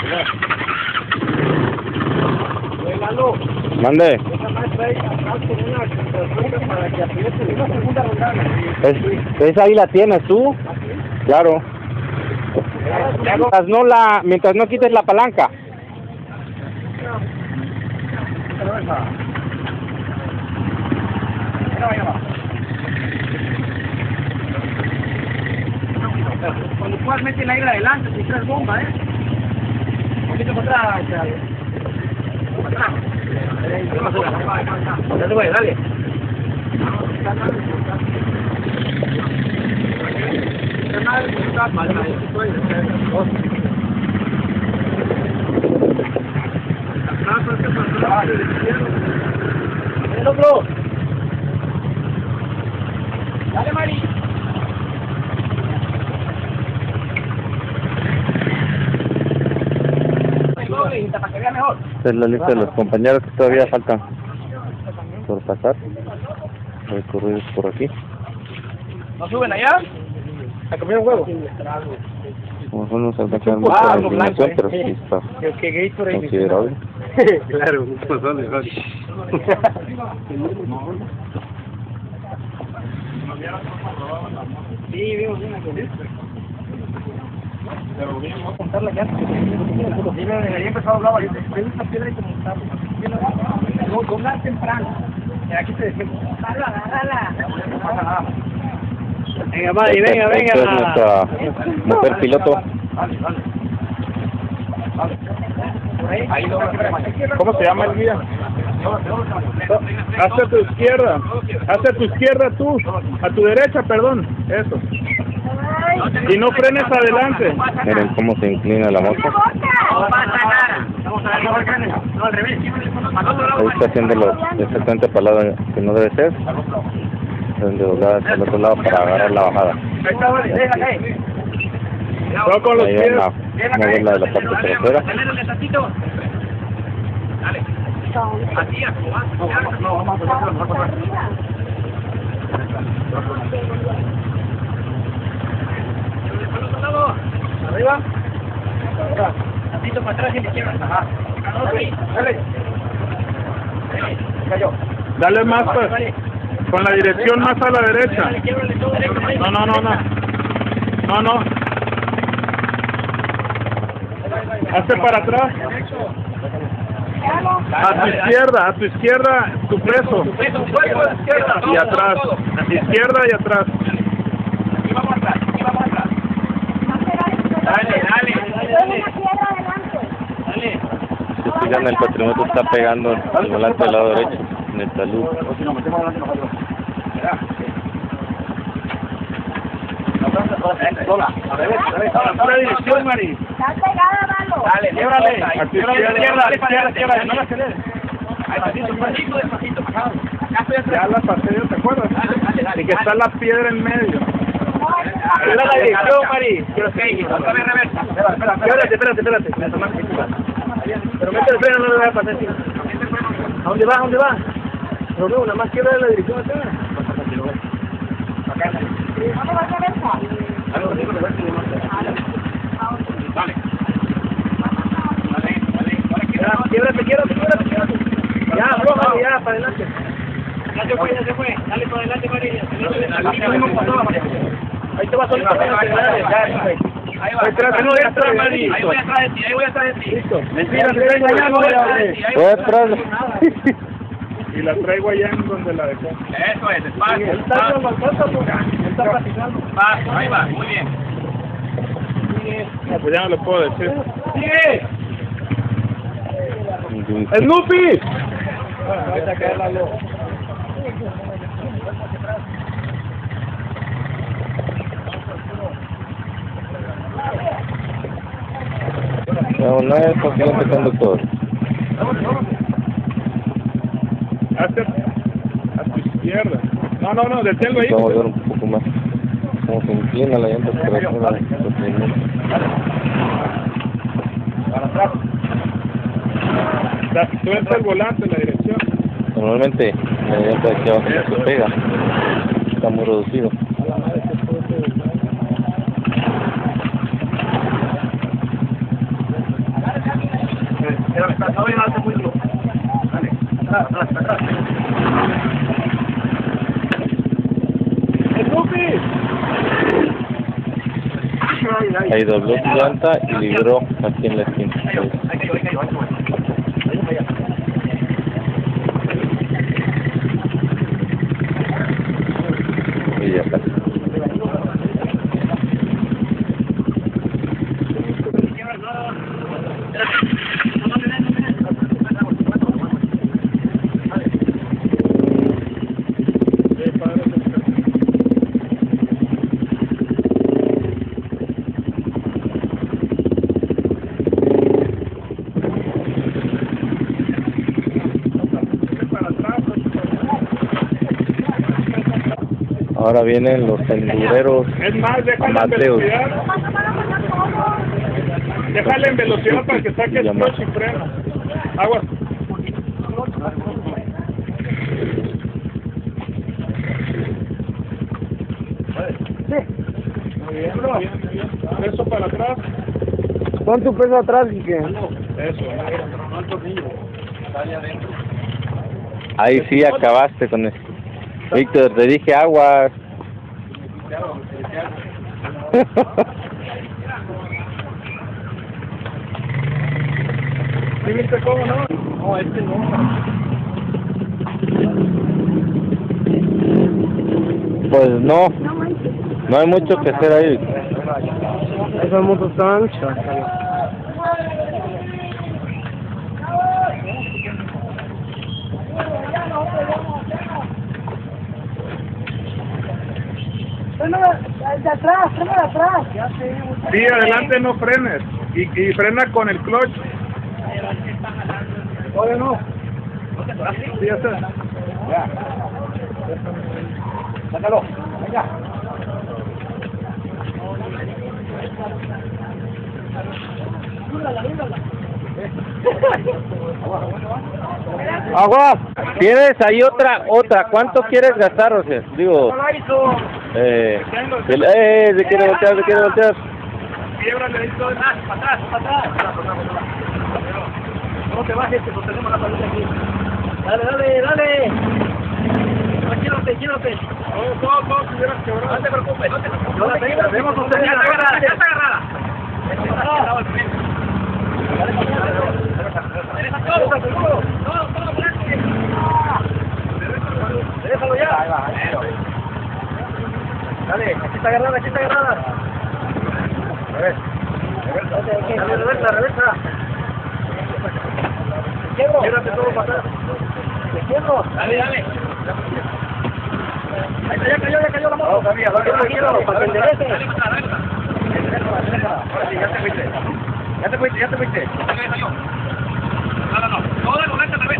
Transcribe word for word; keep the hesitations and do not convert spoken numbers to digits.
Mande. Es, esa ahí la tienes tú. Claro. Mientras no la, mientras no quites la palanca. Cuando puedas meter la aire adelante, si traes bomba, ¿eh? Un poquito para atrás, chaval. Para atrás. Dale, güey, dale. ¡El otro! ¡Dale, Mari! Para que vea mejor. Esta es la lista de los compañeros que todavía faltan por pasar. Recorridos por aquí. ¿No suben allá? ¿A comer un huevo? Como son los alcanzan mucha iluminación, pero sí está considerable. Claro, un pozón de gol. Sí, vimos una con esto. Pero bien, vamos a contarla ya. Sí, me había empezado a hablar, yo tengo esa piedra y como montarla. No, ponla temprano. Aquí te decimos, agárrala, agárrala. No pasa nada. Venga, Mari, venga, venga. Esta es nuestra mujer piloto. Vale, vale. ¿Cómo se llama el guía? Hacia tu izquierda, hacia tu izquierda tú, a tu derecha, perdón, eso. Y no frenes adelante. Miren cómo se inclina la moto. Ahí está haciendo lo exactamente para el lado que no debe ser. Deben de doblar hacia el otro lado para agarrar la bajada. Todo con los Ahí pies. ven la modela de la parte trasera. Dale. Así, como vas. No, vamos a ponerlo mejor para arriba. Arriba. Tantito para atrás y le izquierda. Ajá. Dale. Cayó. Dale más, pues, con la dirección más a la derecha. No, no, no, no. No, no. Hazte para atrás. A tu izquierda, a tu izquierda, tu peso. Y atrás. Izquierda y atrás. Y vamos atrás, y vamos atrás. Dale, dale, dale, dale. Dale. Si fijan, el cuatrimotro está pegando al volante del lado derecho, en el talud. Sola, al revés, al revés, a la dirección, Mari. Está pegada, Malo. Dale, llévale. A tu Izquierda, izquierda, izquierda, izquierda, no la aceleres. Despacito, despacito, despacito, bajado. Acá estoy atrás. Ya la pasé yo, ¿te acuerdas? Dale, dale, dale. Y que está la piedra en medio. Mira la dirección, Mari. Quiero que hay, otra vez reversa. Espérate, espérate, espérate. Pero mete el freno, no le voy a pasar encima. ¿A dónde va? ¿A dónde va? No, no, nada más quiero ver la dirección acá. ¿Dónde va a reversa? Dale. Dale. Dale, dale. Quiebrate, quiebrate, quiebrate, quiebrate. Ya, bro, vale, ya, para adelante. Ya se fue, ya se fue. Dale para adelante, María. Ahí te va solito. Ahí va. Ahí voy atrás, Mari. Ahí voy atrás de ti, ahí voy atrás de ti. Listo. Mentira, te traigo allá en donde la dejé. Voy atrás. Y la traigo allá en donde la dejé. Eso es, despacio. Él está haciendo el paso, él está practicando. Paso, ahí va, muy bien. No, pues ya no le puedo decir. ¡Sigue! ¡Snoopy! Vete a caer la luz. No, no es confiante conductor. Hacia a tu izquierda. No, no, no, deténlo ahí. Vamos a ver un poco más cómo se inclina la llanta trasera. Para atrás. Suelta el volante en la dirección. Normalmente la llanta de aquí abajo no se pega. Está muy reducido. Espérame, está, no voy a darte muy duro. Dale, atrás, atrás, atrás. Ahí dobló su llanta y libró aquí en la esquina. Ahí cayó, ahí cayó, ahí cayó. Ahí cayó. Y ya está. Ahora vienen los endureros Es más, déjale en amateurs. velocidad. Déjale en velocidad para que saque el clutch y freno. Aguas. Muy bien, muy bien, muy bien. Peso para atrás. Pon tu peso atrás, Quique. Eso. Ahí sí acabaste con eso. Víctor, te dije aguas. ¿Sí viste cómo no? No, este no. Pues no, no hay mucho que hacer ahí. Esa moto está ancha. De atrás, frena de atrás. Sí, adelante no frenes. Y, y frena con el clutch. Oye, no. Sí, ya está. Ya. Sácalo. Venga. Aguas. ¿Tienes ahí otra, otra? ¿Cuánto quieres gastar, o sea? Digo, eh, el, eh, se quiere voltear, se quiere voltear. Quiebrale ahí todo. Para atrás, para atrás. No te bajes, que sostenemos la paleta aquí. Dale, dale, dale. Quédate, quédate. Todo, todo, todo, si hubieras quebrado. No te preocupes, no te preocupes. No te preocupes, debemos sostener. Ya está agarrada, ya está agarrada. Dale, todo, todo, todo, déjalo ya. Ahí va, dale, aquí está agarrada, aquí está agarrada. A ver, reversa, reversa, reversa. Québrate todo para atrás. Te quiebro. Dale, dale. Ya cayó, ya cayó la moto. No, sabía, para que enderece. Dale, dale, dale. Ahora sí, ya te fuiste. Ya te fuiste, ya te fuiste. No, no, no. No, no, no,